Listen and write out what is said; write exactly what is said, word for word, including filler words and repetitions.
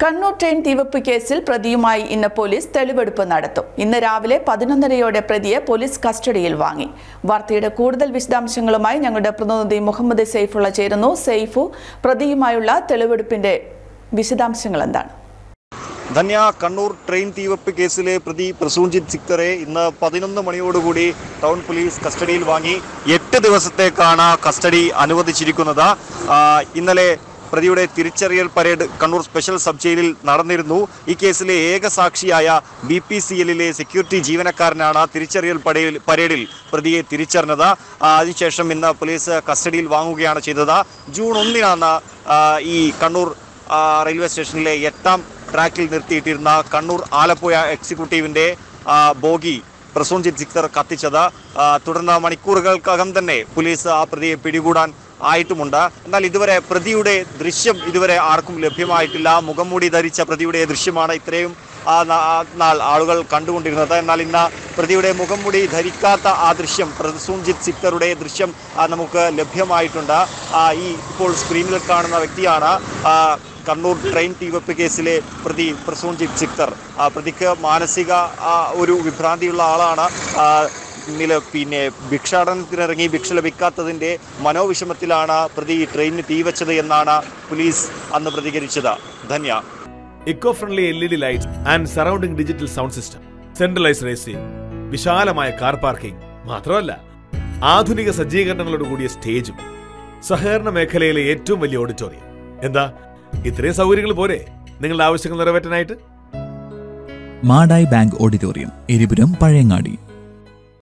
Kannur train തീവെപ്പ് കേസിൽ പ്രതിയുമായി ഇന്ന് police തെളിവെടുപ്പ് നടത്തും. ഇന്ന് രാവിലെ പതിനൊന്നരയോടെ പ്രതിയെ പോലീസ് കസ്റ്റഡിയിൽ വാങ്ങി. വാർത്തയുടെ കൂടുതൽ വിശദാംശങ്ങളുമായി ഞങ്ങളുടെ പ്രതിനിധി മുഹമ്മദ് സൈഫുള്ള ചേരുന്നു. സൈഫു, പ്രതിയുമായുള്ള തെളിവെടുപ്പിന്റെ വിശദാംശങ്ങൾ എന്താണ്? ധന്യ, കണ്ണൂർ ട്രെയിൻ തീവെപ്പ് കേസിലെ പ്രതി പ്രസൂൺജിത്ത് സിക്തറെ ഇന്ന് പതിനൊന്ന് മണിയോടുകൂടി ടൗൺ പോലീസ് കസ്റ്റഡിയിൽ വാങ്ങി. എട്ട് ദിവസത്തേക്കാണ് കസ്റ്റഡി അനുവദിച്ചിരിക്കുന്നത്. ഇന്നലെ പ്രതിയുടെ തിരിച്ചറിയൽ പരേഡ് കണ്ണൂർ സ്പെഷ്യൽ സബ് ജയിലിൽ നടന്നിരുന്നു. ഈ കേസിലെ ഏക സാക്ഷിയായ ബി പി സി എല്ലിലെ സെക്യൂരിറ്റി ജീവനക്കാരനാണ് തിരിച്ചറിയൽ പരേഡിൽ പ്രതിയെ തിരിച്ചറിഞ്ഞത്. അതിനുശേഷം ഇന്ന് പോലീസ് കസ്റ്റഡിയിൽ വാങ്ങുകയാണ് ചെയ്തത്. ജൂൺ ഒന്നിനാണ് ഈ കണ്ണൂർ റെയിൽവേ സ്റ്റേഷനിലെ എട്ടാം ട്രാക്കിൽ നിർത്തിയിട്ടിരുന്ന കണ്ണൂർ ആലപ്പുഴ എക്സിക്യൂട്ടീവിൻ്റെ ബോഗി പ്രസൂൺജിത്ത് സിക്തർ കത്തിച്ചത്. തുടർന്ന് മണിക്കൂറുകൾക്കകം തന്നെ പോലീസ് ആ പ്രതിയെ പിടികൂടാൻ ആയിട്ടുമുണ്ട്. എന്നാൽ ഇതുവരെ പ്രതിയുടെ ദൃശ്യം ഇതുവരെ ആർക്കും ലഭ്യമായിട്ടില്ല. മുഖംമൂടി ധരിച്ച പ്രതിയുടെ ദൃശ്യമാണ് ഇത്രയും നാൾ ആളുകൾ കണ്ടുകൊണ്ടിരുന്നത്. എന്നാൽ ഇന്ന് പ്രതിയുടെ മുഖംമൂടി ധരിക്കാത്ത ആ ദൃശ്യം, പ്രസൂൺജിത്ത് സിക്തറുടെ ദൃശ്യം നമുക്ക് ലഭ്യമായിട്ടുണ്ട്. ഈ ഇപ്പോൾ സ്ക്രീനിൽ കാണുന്ന വ്യക്തിയാണ് കണ്ണൂർ ട്രെയിൻ തീവെപ്പ് കേസിലെ പ്രതി പ്രസൂൺജിത്ത് സിക്തർ. പ്രതിക്ക് മാനസിക ഒരു വിഭ്രാന്തിയുള്ള ആളാണ്. നില പിന്നെ ഭിക്ഷാടനത്തിനിറങ്ങി ഭിക്ഷ ലഭിക്കാത്തതിൻ്റെ മനോവിഷമത്തിലാണ് പ്രതി ട്രെയിനിന് തീവച്ചത് എന്നാണ് പോലീസ് അന്ന് പ്രതികരിച്ചത്. Dhanya. Eco friendly L E D light and surrounding digital sound system, centralised A C, വിശാലമായ കാർ പാർക്കിംഗ്, മാത്രമല്ല ആധുനിക സജ്ജീകരണങ്ങളോട് കൂടിയ സ്റ്റേജും, സഹകരണ മേഖലയിലെ ഏറ്റവും വലിയ ഓഡിറ്റോറിയം. എന്താ, ഇത്രയും സൗകര്യങ്ങൾ പോരെ നിങ്ങളുടെ ആവശ്യങ്ങൾ നിറവേറ്റാനായിട്ട്? Madayi bank auditorium, Eripuram, Pazhayangadi.